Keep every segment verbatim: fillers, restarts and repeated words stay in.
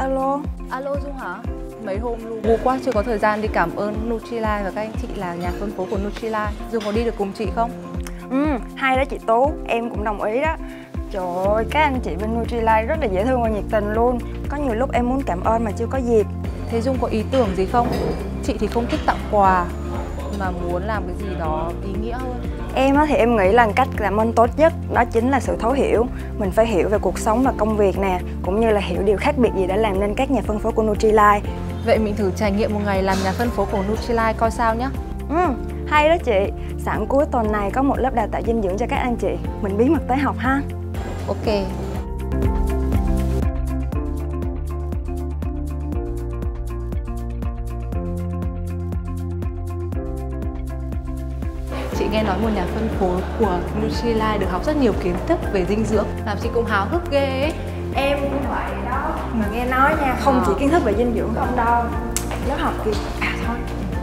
Alo. Alo Dung hả? Mấy hôm Lu quá chưa có thời gian đi cảm ơn Nutrilite và các anh chị là nhà phân phối của Nutrilite. Dung có đi được cùng chị không? Ừ, hay đó chị Tú, em cũng đồng ý đó. Trời ơi, các anh chị bên Nutrilite rất là dễ thương và nhiệt tình luôn. Có nhiều lúc em muốn cảm ơn mà chưa có dịp. Thế Dung có ý tưởng gì không? Chị thì không thích tặng quà, mà muốn làm cái gì đó ý nghĩa hơn. Em thì em nghĩ là cách cảm ơn tốt nhất đó chính là sự thấu hiểu. Mình phải hiểu về cuộc sống và công việc nè, cũng như là hiểu điều khác biệt gì đã làm nên các nhà phân phối của Nutrilite. Vậy mình thử trải nghiệm một ngày làm nhà phân phối của Nutrilite coi sao nhé. Ừ, hay đó chị. Sẵn cuối tuần này có một lớp đào tạo dinh dưỡng cho các anh chị. Mình bí mật tới học ha. Ok. Chị nghe nói một nhà phân phối của Nutrilite được học rất nhiều kiến thức về dinh dưỡng, làm chị cũng háo hức ghê ấy. Em cũng vậy đó. Mà nghe nói nha, không à. chỉ kiến thức về dinh dưỡng không đâu. Lớp học kìa. À thôi.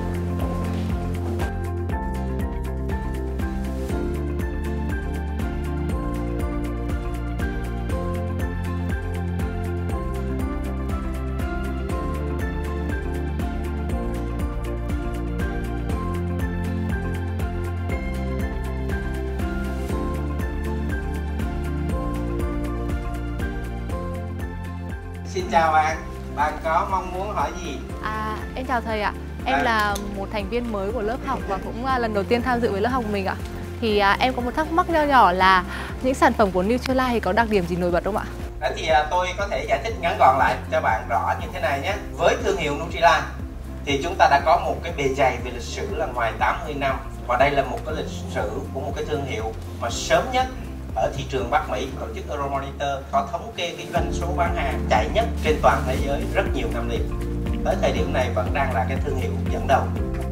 Xin chào bạn, bạn có mong muốn hỏi gì? À, em chào thầy ạ. Em à. là một thành viên mới của lớp học và cũng là lần đầu tiên tham dự với lớp học của mình ạ. Thì à, em có một thắc mắc nho nhỏ là những sản phẩm của Nutrilite thì có đặc điểm gì nổi bật không ạ? Đó thì à, tôi có thể giải thích ngắn gọn lại cho bạn rõ như thế này nhé. Với thương hiệu Nutrilite thì chúng ta đã có một cái bề dày về lịch sử là ngoài tám mươi năm. Và đây là một cái lịch sử của một cái thương hiệu mà sớm nhất ở thị trường Bắc Mỹ. Tổ chức Euromonitor có thống kê cái doanh số bán hàng chạy nhất trên toàn thế giới rất nhiều năm liền. Tới thời điểm này vẫn đang là cái thương hiệu dẫn đầu.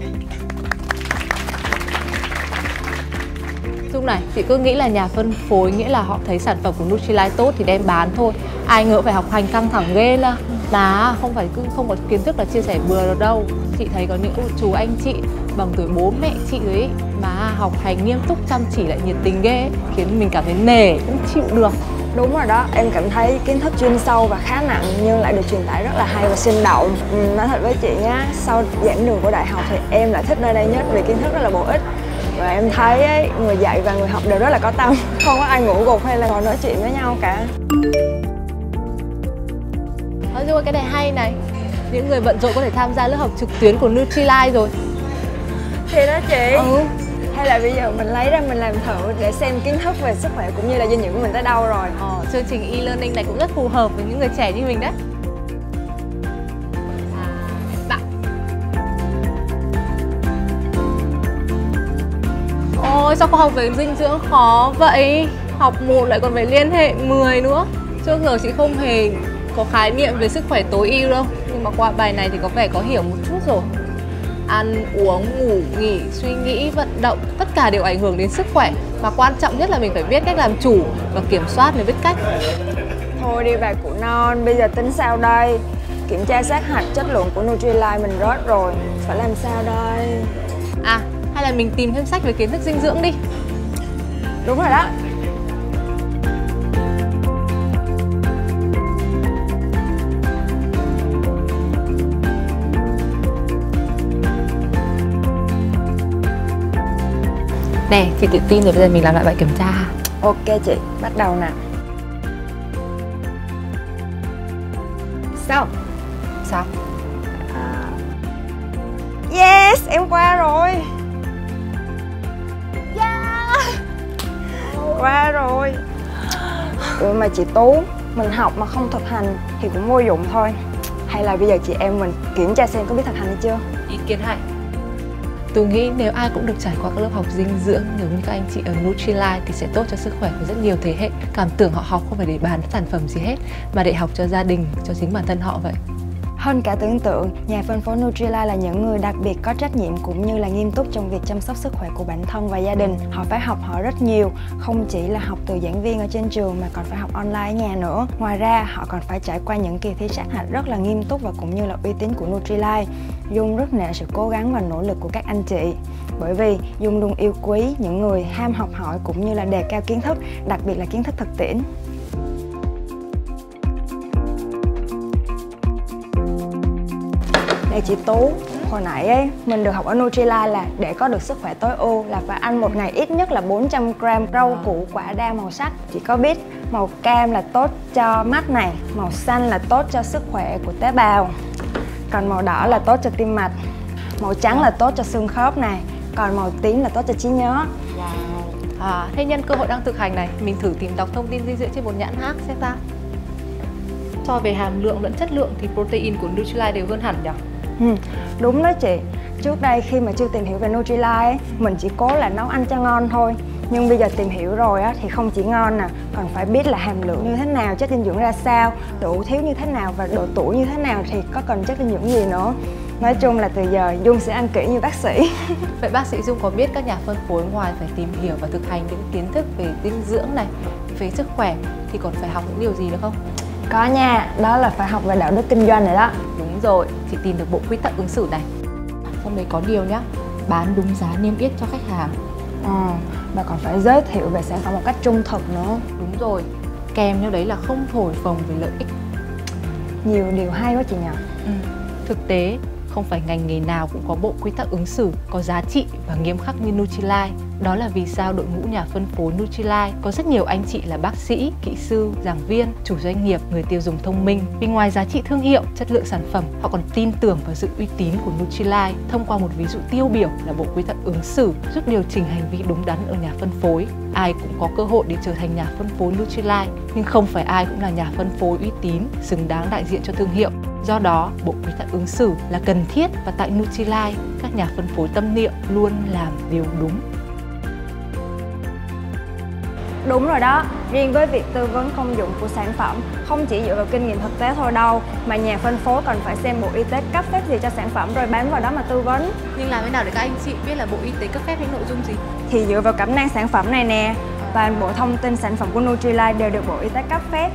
Dung này, chị cứ nghĩ là nhà phân phối nghĩa là họ thấy sản phẩm của Nutrilite tốt thì đem bán thôi. Ai ngờ phải học hành căng thẳng ghê là Mà không phải cứ không có kiến thức là chia sẻ bừa được đâu. Chị thấy có những chú anh chị bằng tuổi bố mẹ chị rồi ấy, mà học hành nghiêm túc chăm chỉ lại nhiệt tình ghê ấy, khiến mình cảm thấy nể, cũng chịu được. Đúng rồi đó, em cảm thấy kiến thức chuyên sâu và khá nặng nhưng lại được truyền tải rất là hay và sinh động. Ừ, nói thật với chị nhá, sau giảng đường của đại học thì em lại thích nơi đây nhất vì kiến thức rất là bổ ích. Và em thấy ấy, người dạy và người học đều rất là có tâm, không có ai ngủ gục hay là ngồi nói chuyện với nhau cả. Nói chung cái này hay này, những người bận rộn có thể tham gia lớp học trực tuyến của Nutrilite rồi. Thì đó chị. Ừ. Hay là bây giờ mình lấy ra mình làm thử để xem kiến thức về sức khỏe cũng như là dinh dưỡng của mình tới đâu rồi. Ờ, chương trình e-learning này cũng rất phù hợp với những người trẻ như mình đấy. À, bạn. Ôi sao cô học về dinh dưỡng khó vậy? Học một lại còn phải liên hệ mười nữa. Trước giờ chị không hề có khái niệm về sức khỏe tối ưu đâu. Nhưng mà qua bài này thì có vẻ có hiểu một chút rồi. Ăn, uống, ngủ, nghỉ, suy nghĩ, vận động, tất cả đều ảnh hưởng đến sức khỏe. Và quan trọng nhất là mình phải biết cách làm chủ và kiểm soát mới biết cách. Thôi đi bà cụ non, bây giờ tính sao đây? Kiểm tra sát hạch chất lượng của Nutrilite mình rớt rồi, phải làm sao đây? À, hay là mình tìm thêm sách về kiến thức dinh dưỡng đi. Đúng rồi đó. Nè, chị tự tin rồi, bây giờ mình làm lại bài kiểm tra. Ok chị, bắt đầu nè. Xong. Xong. À... Yes, em qua rồi. Yeah. Qua rồi. Ừ mà chị Tú, mình học mà không thực hành thì cũng vô dụng thôi. Hay là bây giờ chị em mình kiểm tra xem có biết thực hành hay chưa? Ý kiến hay. Tôi nghĩ nếu ai cũng được trải qua các lớp học dinh dưỡng giống như các anh chị ở Nutrilite thì sẽ tốt cho sức khỏe của rất nhiều thế hệ. Cảm tưởng họ học không phải để bán sản phẩm gì hết, mà để học cho gia đình, cho chính bản thân họ vậy. Hơn cả tưởng tượng, nhà phân phối Nutrilite là những người đặc biệt có trách nhiệm cũng như là nghiêm túc trong việc chăm sóc sức khỏe của bản thân và gia đình. Họ phải học hỏi rất nhiều, không chỉ là học từ giảng viên ở trên trường mà còn phải học online ở nhà nữa. Ngoài ra, họ còn phải trải qua những kỳ thi sát hạch rất là nghiêm túc và cũng như là uy tín của Nutrilite. Dung rất nể sự cố gắng và nỗ lực của các anh chị. Bởi vì Dung luôn yêu quý những người ham học hỏi cũng như là đề cao kiến thức, đặc biệt là kiến thức thực tiễn. Ê chị Tú, hồi nãy ấy, mình được học ở Nutrilite là để có được sức khỏe tối ưu là phải ăn một ngày ít nhất là bốn trăm gram rau củ quả đa màu sắc. Chị có biết màu cam là tốt cho mắt này, màu xanh là tốt cho sức khỏe của tế bào, còn màu đỏ là tốt cho tim mạch, màu trắng là tốt cho xương khớp này, còn màu tím là tốt cho trí nhớ. À, thế nhân cơ hội đang thực hành này, mình thử tìm đọc thông tin dinh dưỡng trên một nhãn hát xem sao. So về hàm lượng lẫn chất lượng thì protein của Nutrilite đều hơn hẳn nhỉ? Ừ, đúng đó chị. Trước đây khi mà chưa tìm hiểu về Nutrilite ấy, mình chỉ cố là nấu ăn cho ngon thôi. Nhưng bây giờ tìm hiểu rồi á, thì không chỉ ngon nè, còn phải biết là hàm lượng như thế nào, chất dinh dưỡng ra sao, độ thiếu như thế nào và độ tuổi như thế nào thì có cần chất dinh dưỡng gì nữa. Nói chung là từ giờ Dung sẽ ăn kỹ như bác sĩ. Vậy bác sĩ Dung có biết các nhà phân phối ngoài phải tìm hiểu và thực hành những kiến thức về dinh dưỡng này, về sức khỏe thì còn phải học những điều gì nữa không? Có nha, đó là phải học về đạo đức kinh doanh này đó. Đúng rồi, chị tìm được bộ quy tắc ứng xử này. Trong đấy có điều nhá, bán đúng giá niêm yết cho khách hàng. Ờ, và còn phải giới thiệu về sản phẩm một cách trung thực nữa. Đúng rồi, kèm theo đấy là không thổi phồng về lợi ích. Nhiều điều hay quá chị nhỉ? Ừ. Thực tế, không phải ngành nghề nào cũng có bộ quy tắc ứng xử có giá trị và nghiêm khắc như Nutrilite. Đó là vì sao đội ngũ nhà phân phối Nutrilite có rất nhiều anh chị là bác sĩ, kỹ sư, giảng viên, chủ doanh nghiệp, người tiêu dùng thông minh. Vì ngoài giá trị thương hiệu, chất lượng sản phẩm, họ còn tin tưởng vào sự uy tín của Nutrilite thông qua một ví dụ tiêu biểu là bộ quy tắc ứng xử giúp điều chỉnh hành vi đúng đắn ở nhà phân phối. Ai cũng có cơ hội để trở thành nhà phân phối Nutrilite, nhưng không phải ai cũng là nhà phân phối uy tín, xứng đáng đại diện cho thương hiệu. Do đó, bộ quy tắc ứng xử là cần thiết và tại Nutrilite, các nhà phân phối tâm niệm luôn làm điều đúng. Đúng rồi đó, riêng với việc tư vấn công dụng của sản phẩm, không chỉ dựa vào kinh nghiệm thực tế thôi đâu, mà nhà phân phối còn phải xem Bộ Y tế cấp phép gì cho sản phẩm rồi bám vào đó mà tư vấn. Nhưng làm thế nào để các anh chị biết là Bộ Y tế cấp phép những nội dung gì? Thì dựa vào cẩm nang sản phẩm này nè, toàn bộ thông tin sản phẩm của Nutrilite đều được Bộ Y tế cấp phép.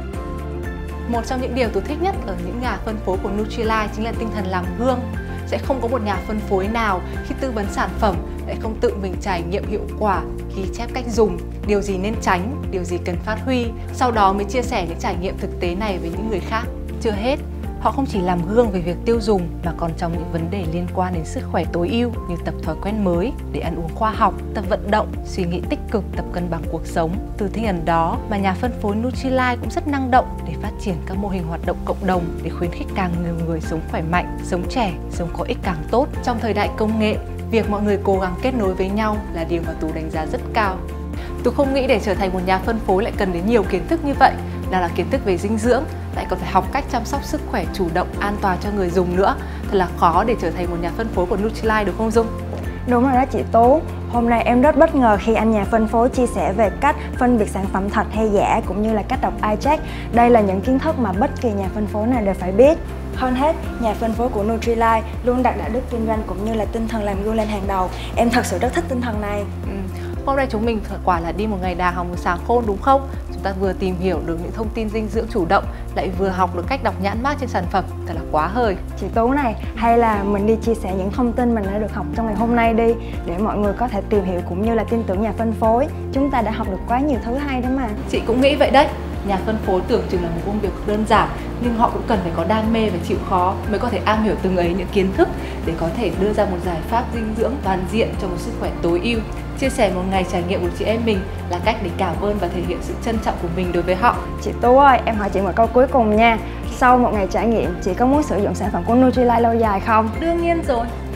Một trong những điều tôi thích nhất ở những nhà phân phối của Nutrilite chính là tinh thần làm gương. Sẽ không có một nhà phân phối nào khi tư vấn sản phẩm lại không tự mình trải nghiệm hiệu quả, ghi chép cách dùng, điều gì nên tránh, điều gì cần phát huy, sau đó mới chia sẻ những trải nghiệm thực tế này với những người khác. Chưa hết, họ không chỉ làm gương về việc tiêu dùng mà còn trong những vấn đề liên quan đến sức khỏe tối ưu như tập thói quen mới để ăn uống khoa học, tập vận động, suy nghĩ tích cực, tập cân bằng cuộc sống. Từ tinh thần đó mà nhà phân phối Nutrilite cũng rất năng động để phát triển các mô hình hoạt động cộng đồng để khuyến khích càng nhiều người sống khỏe mạnh, sống trẻ, sống có ích càng tốt. Trong thời đại công nghệ, việc mọi người cố gắng kết nối với nhau là điều mà Tú đánh giá rất cao. Tú không nghĩ để trở thành một nhà phân phối lại cần đến nhiều kiến thức như vậy, nào là kiến thức về dinh dưỡng, lại còn phải học cách chăm sóc sức khỏe chủ động, an toàn cho người dùng nữa. Thật là khó để trở thành một nhà phân phối của Nutrilite đúng không Dung? Đúng rồi đó chị Tú. Hôm nay em rất bất ngờ khi anh nhà phân phối chia sẻ về cách phân biệt sản phẩm thật hay giả cũng như là cách đọc eye check. Đây là những kiến thức mà bất kỳ nhà phân phối nào đều phải biết. Hơn hết, nhà phân phối của Nutrilite luôn đặt đạo đức kinh doanh cũng như là tinh thần làm gương lên hàng đầu. Em thật sự rất thích tinh thần này. Ừ. Hôm nay chúng mình quả là đi một ngày đà hòng một sáng khôn đúng không? Chúng ta vừa tìm hiểu được những thông tin dinh dưỡng chủ động, lại vừa học được cách đọc nhãn mác trên sản phẩm, thật là quá hời. Chị Tú này, hay là mình đi chia sẻ những thông tin mình đã được học trong ngày hôm nay đi, để mọi người có thể tìm hiểu cũng như là tin tưởng nhà phân phối. Chúng ta đã học được quá nhiều thứ hay đó mà. Chị cũng nghĩ vậy đấy. Nhà phân phối tưởng chừng là một công việc đơn giản, nhưng họ cũng cần phải có đam mê và chịu khó mới có thể am hiểu từng ấy những kiến thức để có thể đưa ra một giải pháp dinh dưỡng toàn diện cho một sức khỏe tối ưu. Chia sẻ một ngày trải nghiệm của chị em mình là cách để cảm ơn và thể hiện sự trân trọng của mình đối với họ. Chị Tú ơi, em hỏi chị một câu cuối cùng nha. Sau một ngày trải nghiệm, chị có muốn sử dụng sản phẩm của Nutrilite lâu dài không? Đương nhiên rồi.